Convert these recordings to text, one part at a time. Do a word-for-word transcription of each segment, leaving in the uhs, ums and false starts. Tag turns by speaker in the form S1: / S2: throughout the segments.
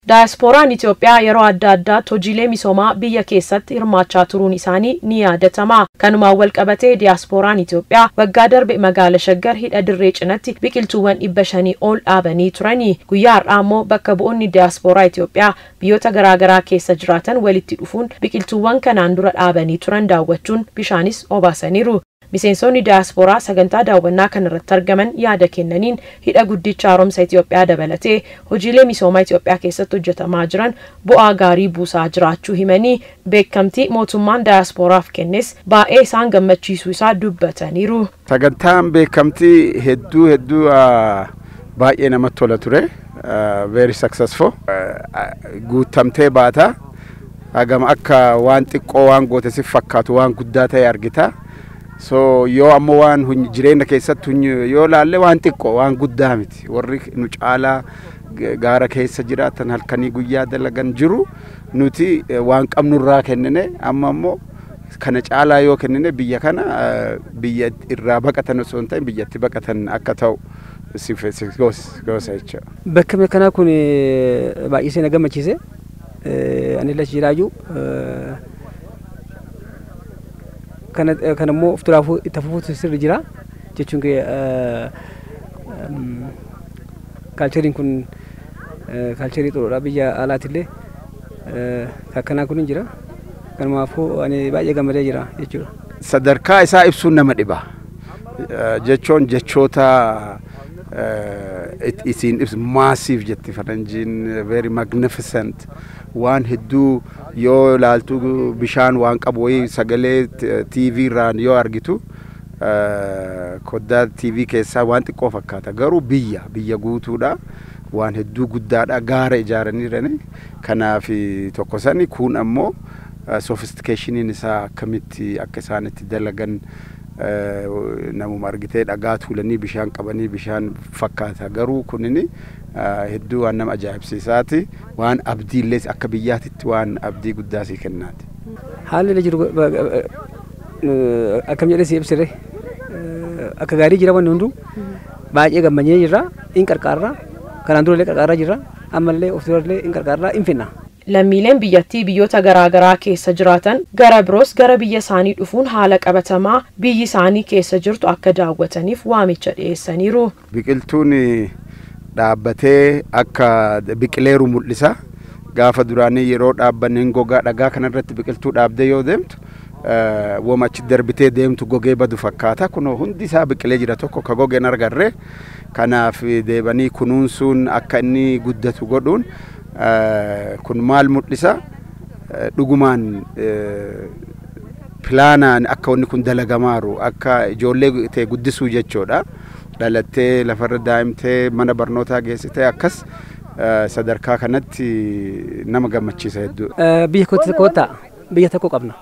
S1: Diasporaan Itoophiyaa yeroo adda addaatti hojiilee misoomaa biyya keessatti hirmaachaa turuun isaanii ni yaadatama. Kanumaan wal qabatee diasporaan Itoophiyaa waggaa darbe magaala Shaggar hidha dirree cinatti biqiltuuwwan dhibba shanii ol dhaabanii turani. Guyyaa har'aa immoo bakka bu'oonni diasporaa Itoophiyaa biyyoota garaagaraa keessa jiraatan walitti dhufuun biqiltuuwwan kanaan dura dhaabanii turan daawwachuun bishaanis obaasaniiru. Miseensonni diasporaa sagantaa daawwannaa kanarratti argaman yaada kennaniin hidha guddicha haaromsa Itoophiyaa dabalatee hojiilee misoomaa Itoophiyaa keessatti hojjetamaa jiran bu'aa gaarii buusaa jiraachuu himanii beekamtii mootummaan diasporaaf kennes baay'ee isaan gammachiisuu isaa dubbataniiru.
S2: Sagantaan beekamtii hedduu hedduu baay'ee namatti tola ture. Very successful. Guutamtee baata. Hagam akka waan xiqqoo waan goote si fakkaatu waan guddaa ta'e argita. So yoo ammoo waan jireenya keessatti yoo laalle waan xiqqoo waan guddaa miti. Warri nu caalaa gaara keessa jiraatan halkanii guyyaa dalagan jiru nuti waan qabnurraa kennine amma ammoo kana caalaa yoo kennine biyya kana biyya irraa baqatan osoo hin ta'in biyyatti baqatan akka ta'u si gosa jecha.
S3: Bakka kana kun baay'ee seenaa gammachiise. Ani lachi jiraaju kana kana mo fturafu itafufu sirri jira jechuun ke culture kun culture xoroodha biyya alaatille kana kun jira kanumaafu ani baay'ee gammadee jira jechuudha.
S2: Sadarkaa isaa ibsuun nama dhiba jechuun jechoota isin ibs massive jetti faranjiin very magnificent waan hedduu yoo laaltu bishaan waan qabu way sagalee T V raan yoo argitu koddaa T V keessaa waan xiqqoo fakkaata garuu biyya biyya guutuudha waan hedduu guddaadha gaara ijaaraniirani kanaaf tokko sani kun ammoo sophisticationin isaa akkamitti akka isaanitti dalagan namuma argitee dhagaa tuulanii bishaan qabanii bishaan fakkaata garuu kunini hedduu waan nama ajaa'ibsiisaati waan abdiillee akka biyyaatitti waan abdii guddaa sii kennaati.
S3: Haalli jiru akkam jedhee si ibsire akka gaarii jira wanni hundu baay'ee gammadee jira in qarqaarra kanaan durallee qarqaarra jira ammallee of durallee in qarqaarra in finna.
S1: Lammiileen biyyattii biyyoota garaagaraa keessa jiraatan gara biroos gara biyya isaanii dhufuun haala qabatamaa biyyi isaanii keessa jirtu akka daawwataniif waamicha dhiyeessaniiru.
S2: Biqiltuun dhaabbatee akka biqileeru mul'isa. Gaafa duraanii yeroo dhaabbanneen gogaa dhagaa kanarratti biqiltuu dhaabdee yoo deemtu wamachi darbitee deemtu gogee badu fakkaata. Kunoo hundi isaa biqilee jira tokko ka gogeen argarre kanaaf deebanii kunuunsuun akka inni guddatu godhuun kun maal mul'isa dhugumaan pilaanaan akka wanni kun dalagamaaru akka ijoollee ta'e guddisuu jechuudha. Dhalattee lafarra daa'imtee mana barnootaa geessitee akkas sadarkaa kanatti nama gammachiisa hedduu.
S3: Biyya kootta biyya tokko qabna.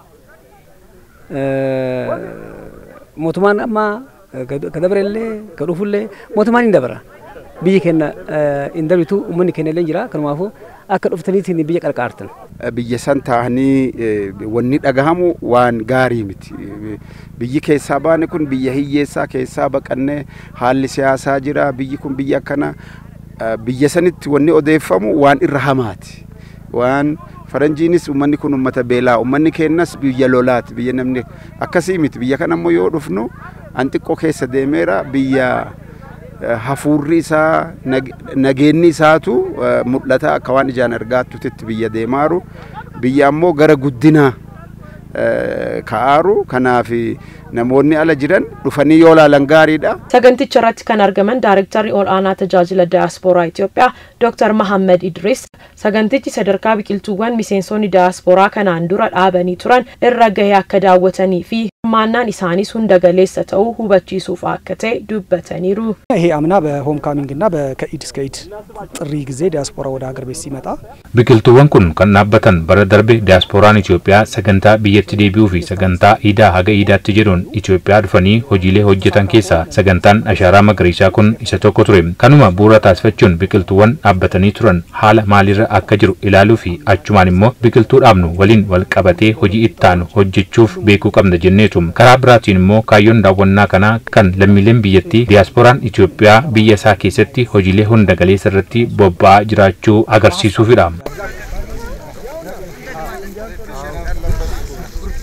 S3: Mootummaan amma ka dabarellee ka dhufullee mootummaan hin dabara. Biyya keenya hin dabritu uummanni keenya illee jira kanumaafu akka dhuftaniitiin biyya qarqaartan.
S2: Biyya san taa'anii wanni dhagahamu waan gaarii miti. Biyyi keessaa baane kun biyya hiyyeessaa keessaa baqannee haalli siyaasaa jira biyyi kun biyya akkana biyya sanitti wanni odeeffamu waan irra hamaati. Waan faranjiinis uummanni kun uummata beelaa uummanni keenyas biyya lolaati biyya namni akkasii miti biyya kana ammoo yoo dhufnu an xiqqoo keessa deemeera biyya hafuurri isaa nageenyi isaatu mul'ata akka waan ijaan argaattutti biyya deemaaru biyya ammoo gara guddinaa ka'aaru kanaaf namoonni ala jiran dhufanii yoo laalan gaariidha.
S1: Saganticha irratti kan argaman Daarektarri Ol'aanaa Tajaajila Diasporaa Itoophiyaa Dr Mohammed Idris sagantichi sadarkaa biqiltuuwwan miseensonni diasporaa kanaan dura dhaabanii turan irra gahee akka daawwatanii fi hirmaannaan isaanis hunda galeessa ta'uu hubachiisuuf akka ta'e dubbataniiru.
S4: ይሄ አምና በሆም ካሚንግ እና በከኢድ እስከ ኢድ ጥሪ ጊዜ ዲያስፖራ ወደ ሀገር ቤት ሲመጣ
S5: biqiltuuwwan kun kan dhaabbatan bara darbe diasporaan Itoophiyaa sagantaa biyyatti deebi'uu fi sagantaa iidaa haga iidaatti jedhuun Itoophiyaa dhufanii hojiilee hojjetan keessaa sagantaan ashaaraa magariisaa kun isa tokko ture. Kanuma bu'uura taasifachuun biqiltuuwwan dhaabbatanii turan haala maalirra akka jiru ilaaluu fi achumaan immoo biqiltuu dhaabnu waliin wal qabatee hojii ittaanu hojjechuuf beekuu qabna jenneetu dubbatu. Karaa biraatiin immoo kaayyoon daawwannaa kana kan lammiileen biyyattii diyaaspooraan Itoophiyaa biyya isaa keessatti hojiilee hunda galeessa irratti bobba'aa jiraachuu agarsiisuufidha.